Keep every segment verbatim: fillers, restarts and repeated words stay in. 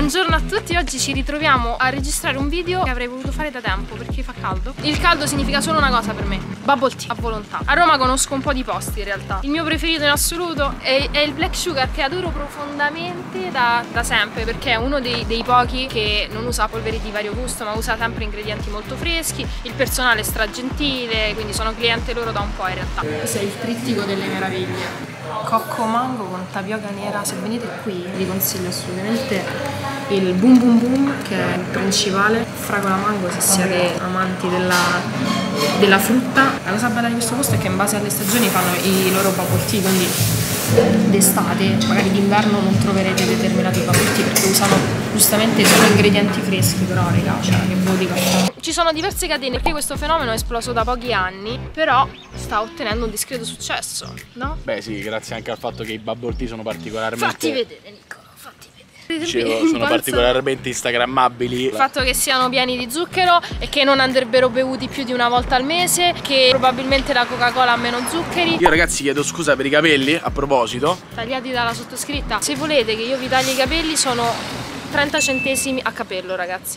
Buongiorno a tutti, oggi ci ritroviamo a registrare un video che avrei voluto fare da tempo perché fa caldo. Il caldo significa solo una cosa per me: bubble tea a volontà. A Roma conosco un po' di posti in realtà. Il mio preferito in assoluto è, è il Black Sugar, che adoro profondamente da, da sempre, perché è uno dei, dei pochi che non usa polveri di vario gusto ma usa sempre ingredienti molto freschi. Il personale è stragentile, quindi sono cliente loro da un po' in realtà. Questo è il trittico delle meraviglie: cocco mango con tapioca nera. Se venite qui vi consiglio assolutamente il Boom Boom Boom, che è il principale. Fragola mango se siete amanti della, della frutta. La cosa bella di questo posto è che in base alle stagioni fanno i loro bubble tea, quindi d'estate, magari d'inverno, non troverete determinati bubble tea perché usano giustamente solo ingredienti freschi. Però raga, cioè che vuoi di caffè. Ci sono diverse catene perché questo fenomeno è esploso da pochi anni, però sta ottenendo un discreto successo, no? Beh sì, grazie anche al fatto che i bubble tea sono particolarmente... Fatti vedere, Niccolo, fatti vedere. Dicevo, sono particolarmente instagrammabili. Il fatto che siano pieni di zucchero e che non andrebbero bevuti più di una volta al mese, che probabilmente la Coca-Cola ha meno zuccheri. Io ragazzi chiedo scusa per i capelli, a proposito. Tagliati dalla sottoscritta. Se volete che io vi tagli i capelli sono trenta centesimi a capello, ragazzi.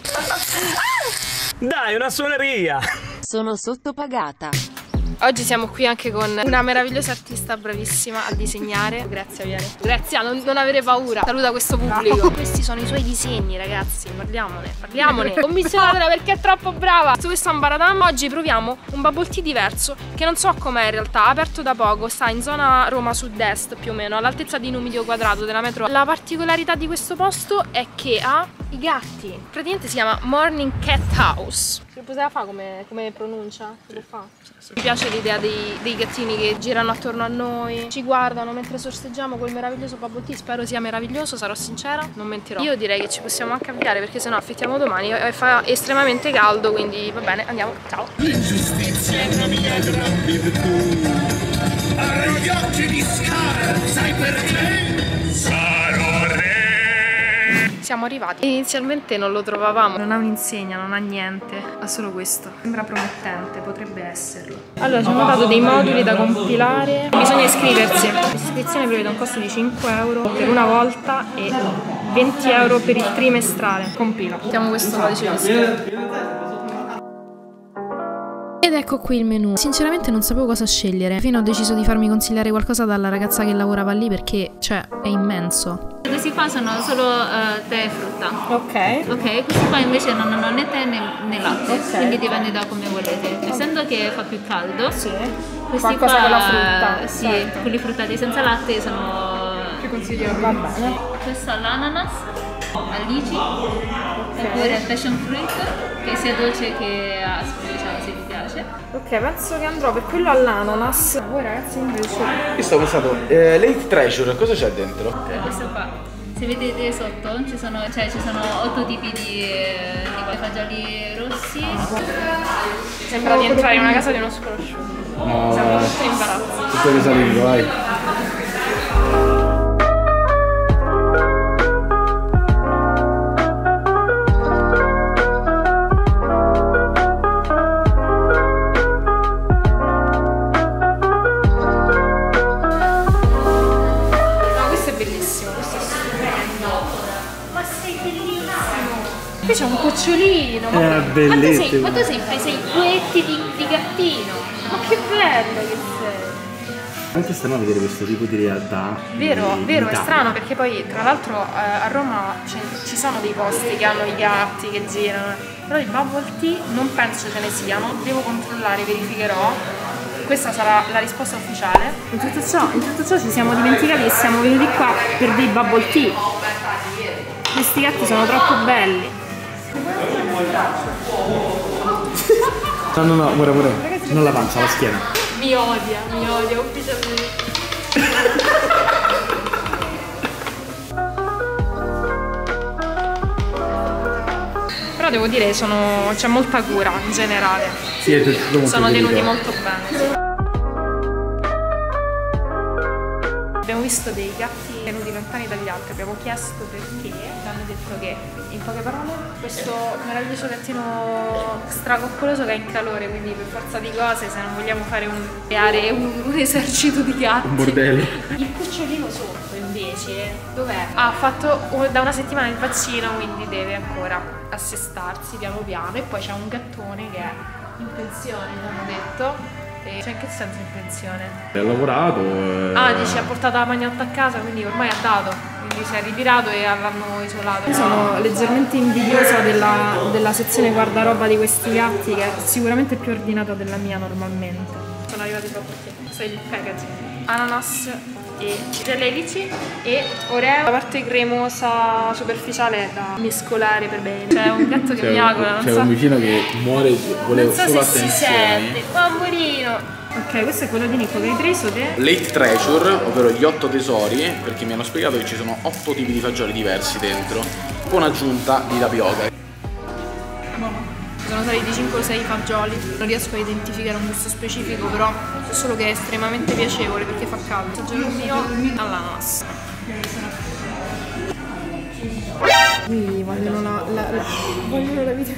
Dai, una suoneria! Sono sottopagata. Oggi siamo qui anche con una meravigliosa artista bravissima a disegnare. Grazia, viene. Grazia, non, non avere paura. Saluta questo pubblico. No. Questi sono i suoi disegni, ragazzi. Parliamone, parliamone. Commissionatela perché è troppo brava. Su questo ambaradam oggi proviamo un bubble tea diverso, che non so com'è in realtà. Aperto da poco, sta in zona Roma sud-est più o meno, all'altezza di Numidio Quadrato della metro. La particolarità di questo posto è che ha i gatti. Praticamente si chiama Morning Cat House. Si poteva fare come, come pronuncia? Si può fare? Mi piace l'idea dei, dei gattini che girano attorno a noi, ci guardano mentre sorseggiamo quel meraviglioso bubble tea. Spero sia meraviglioso, sarò sincera, non mentirò. Io direi che ci possiamo anche avviare perché sennò affittiamo domani e fa estremamente caldo, quindi va bene, andiamo, ciao. L'ingiustizia è una mia gran virtù, avrò gli occhi di Scar, sai perché? Sarò re. Siamo arrivati. Inizialmente non lo trovavamo, non ha un'insegna, non ha niente, ha solo questo. Sembra promettente, potrebbe esserlo. Allora, ci hanno dato dei moduli da compilare, bisogna iscriversi. L'iscrizione prevede un costo di cinque euro per una volta e venti euro per il trimestrale. Compila. Mettiamo questo codice di iscrizione. Ed ecco qui il menù. Sinceramente non sapevo cosa scegliere. Fino ho deciso di farmi consigliare qualcosa dalla ragazza che lavorava lì perché, cioè, è immenso. Questi qua sono solo uh, tè e frutta. Ok. Ok, questi qua invece non hanno né tè né, né latte, okay, quindi dipende da come volete. Essendo che fa più caldo, sì, questi qualcosa qua, con la frutta. Sì, certo, quelli fruttati senza latte sono più consigliati. Va bene. Questo all'ananas, al lici, okay, oppure passion fruit, che sia dolce che aspro, diciamo, se vi piace. Ok, penso che andrò per quello all'ananas. Voi ragazzi invece... Io sto pensando, eh, Late Treasure, cosa c'è dentro? Okay. Questo qua, se vedete sotto ci sono, cioè, ci sono otto tipi di, di fagioli rossi. Sembra di entrare in una casa di uno sconosciuto. No, siamo tutti in imbarazzo. Tutto risalito, vai. Qui c'è un cucciolino, ma, è ma tu sei, bellissimo. ma tu sei, sei duetti di, di gattino, ma che bello che sei! Anche strano vedere questo tipo di realtà. Vero, in vero, è Italia. strano perché poi tra l'altro eh, a Roma ci sono dei posti che hanno i gatti che girano, però i bubble tea non penso ce ne siano, devo controllare, verificherò. Questa sarà la risposta ufficiale. In tutto ciò, in tutto ciò ci siamo dimenticati che siamo venuti qua per dei bubble tea. Questi gatti sono troppo belli. No, no, no, guarda, guarda. Non la pancia, la schiena. Mi odia, mi odia ufficialmente. Però devo dire sono c'è molta cura in generale. Sì, è tutto molto sono tenuti delicato. molto bene. Abbiamo visto dei gatti tenuti lontani dagli altri. Abbiamo chiesto perché, ci hanno detto che, in poche parole, questo meraviglioso gattino stracoccoloso che è in calore, quindi per forza di cose, se non vogliamo fare un, creare un, un esercito di gatti. Un bordello. Il cucciolino sotto invece, dov'è? Ha fatto da una settimana il vaccino, quindi deve ancora assestarsi piano piano. E poi c'è un gattone che è in pensione, mi hanno detto. E cioè, in che senso in pensione? Ha lavorato. E... Ah, dici, ha portato la magnotta a casa, quindi ormai ha dato. Quindi si è ritirato e l'hanno isolato. Io sono leggermente invidiosa della, della sezione guardaroba di questi gatti, che è sicuramente più ordinata della mia normalmente. Sono arrivati proprio qui. Questo è il packaging. Ananas e gelelici e oreo. La parte cremosa superficiale da mescolare per bene. C'è un gatto che miagola, non so. C'è un vicino che muore, voleva non so solo se si attenzioni. sente. Bambolino. Ok, questo è quello di Nico che hai preso te? Late Treasure, ovvero gli otto tesori, perché mi hanno spiegato che ci sono otto tipi di fagioli diversi dentro, con aggiunta di tapioca. Sono saliti cinque o sei fagioli, non riesco a identificare un gusto specifico, però so solo che è estremamente piacevole perché fa caldo. Fagiolo mio all'ananas. Qui vogliono la, la, la, vogliono la video.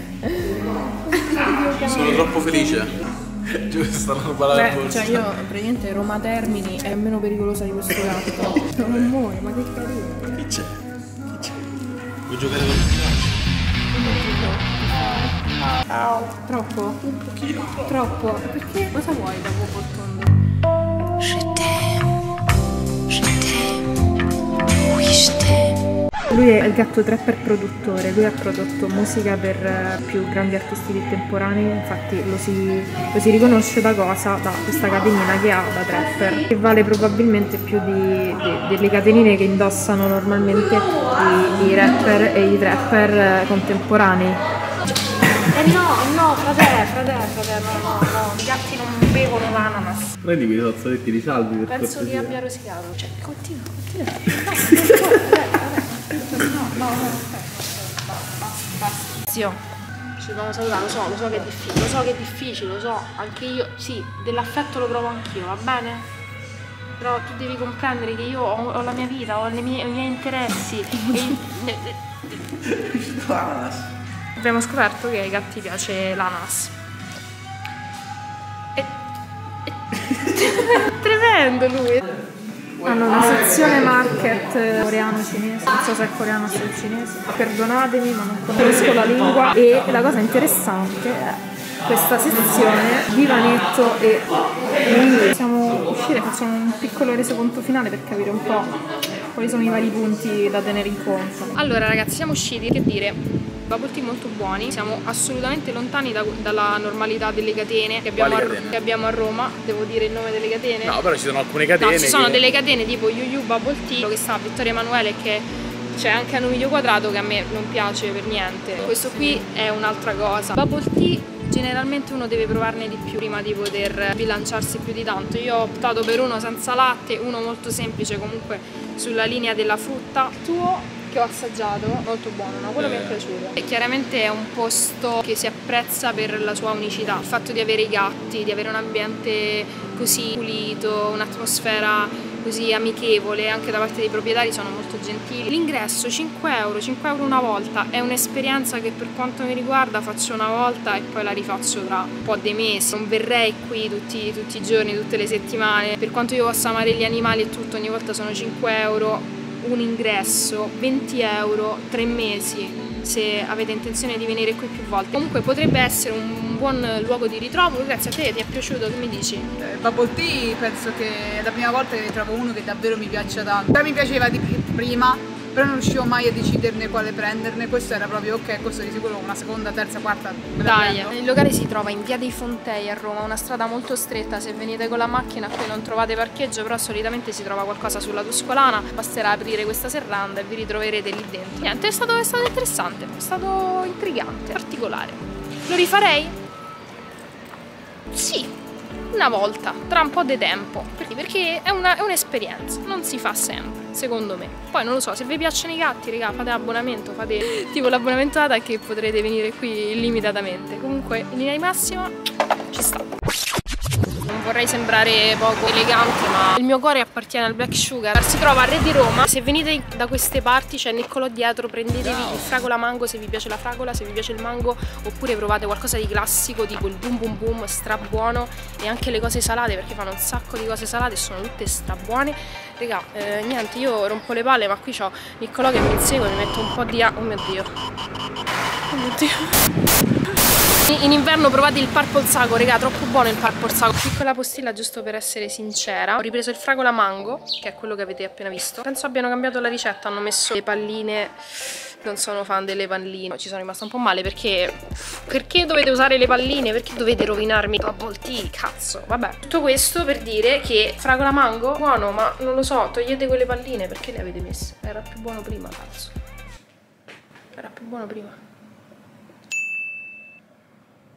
Sono troppo felice. Stanno parlando. Beh, cioè io praticamente Roma Termini è meno pericolosa di questo gatto. Non muore, ma che carino. Chi c'è? Chi c'è? Vuoi giocare con il Oh, troppo? Un pochino. Troppo? Perché? Cosa vuoi da uovo tondo? Je t'aime, je t'aime, oui je t'aime. Lui è il gatto trapper produttore, lui ha prodotto musica per più grandi artisti contemporanei, infatti lo si, lo si riconosce da cosa? Da questa catenina che ha da trapper, che vale probabilmente più di, di, delle catenine che indossano normalmente i, i rapper e i trapper contemporanei. Eh no, no, frate, frate, frate, no, no, no, i gatti non bevono l'ananas. Prendi quei fazzoletti di salvi per Penso cortesia. che abbia rosicato, cioè, continua, continua. No, no, no, aspetta, basta, basta. Zio, ci dobbiamo salutare, lo so, lo so che è difficile, lo so che è difficile, lo so, anche io, sì, dell'affetto lo provo anch'io, va bene? Però tu devi comprendere che io ho, ho la mia vita, ho le mie, i miei interessi. e, Abbiamo scoperto che ai gatti piace l'ananas. E... e... Tremendo lui! Hanno una sezione market coreano-cinese, non so se è coreano o se è cinese, perdonatemi ma non conosco la lingua. E la cosa interessante è questa sezione divanetto e quindi possiamo uscire, facciamo un piccolo resoconto finale per capire un po' quali sono i vari punti da tenere in conto. Allora ragazzi, siamo usciti, che dire, bubble tea molto buoni, siamo assolutamente lontani da, dalla normalità delle catene che abbiamo, a, catene? che abbiamo a Roma. Devo dire il nome delle catene? No, però ci sono alcune catene. No, ci sono che... delle catene tipo Yu Yu Bubble Tea, che sta a Vittorio Emanuele, che c'è anche a Numidio Quadrato, che a me non piace per niente. Questo qui è un'altra cosa. Bubble tea generalmente uno deve provarne di più prima di poter bilanciarsi più di tanto. Io ho optato per uno senza latte, uno molto semplice comunque sulla linea della frutta. Tuo che ho assaggiato, molto buono, no? Quello eh. mi è piaciuto. E chiaramente è un posto che si apprezza per la sua unicità, il fatto di avere i gatti, di avere un ambiente così pulito, un'atmosfera così amichevole, anche da parte dei proprietari sono molto gentili. L'ingresso cinque euro, cinque euro una volta, è un'esperienza che per quanto mi riguarda faccio una volta e poi la rifaccio tra un po' dei mesi. Non verrei qui tutti, tutti i giorni, tutte le settimane. Per quanto io possa amare gli animali e tutto, ogni volta sono cinque euro un ingresso, venti euro, tre mesi se avete intenzione di venire qui più volte. Comunque potrebbe essere un buon luogo di ritrovo. Grazie a te, ti è piaciuto? Che mi dici? Eh, Bubble Tea penso che è la prima volta che trovo uno che davvero mi piaccia tanto. Già mi piaceva di prima, però non riuscivo mai a deciderne quale prenderne. Questo era proprio ok, questo di sicuro una seconda, terza, quarta. Dai, il locale si trova in via dei Fontei a Roma, una strada molto stretta. Se venite con la macchina qui non trovate parcheggio, però solitamente si trova qualcosa sulla Tuscolana. Basterà aprire questa serranda e vi ritroverete lì dentro. Niente, è stato, è stato interessante, è stato intrigante, particolare. Lo rifarei? Sì, una volta, tra un po' di tempo, perché è un'esperienza, un non si fa sempre, secondo me. Poi non lo so, se vi piacciono i gatti, raga, fate l'abbonamento, fate tipo l'abbonamento A D A che potrete venire qui illimitatamente. Comunque, in linea di massima, ci sta. Non vorrei sembrare poco elegante, ma il mio cuore appartiene al Black Sugar. Si trova a Re di Roma. Se venite da queste parti c'è Niccolò dietro, prendetevi il fragola mango se vi piace la fragola, se vi piace il mango, oppure provate qualcosa di classico tipo il boom boom boom, stra buono, e anche le cose salate, perché fanno un sacco di cose salate e sono tutte stra buone. Raga, eh, niente, io rompo le palle, ma qui c'ho Niccolò che mi insegue, mi metto un po' di a... oh mio dio, oh mio dio. In inverno provate il Purple Sago, raga, troppo buono il Purple Sago. Piccola postilla giusto per essere sincera, ho ripreso il fragola mango, che è quello che avete appena visto. Penso abbiano cambiato la ricetta, hanno messo le palline. Non sono fan delle palline, ci sono rimasta un po' male perché perché dovete usare le palline? Perché dovete rovinarmi bubble tea, cazzo, vabbè. Tutto questo per dire che fragola mango buono, ma non lo so, togliete quelle palline, perché le avete messe? Era più buono prima, cazzo. Era più buono prima.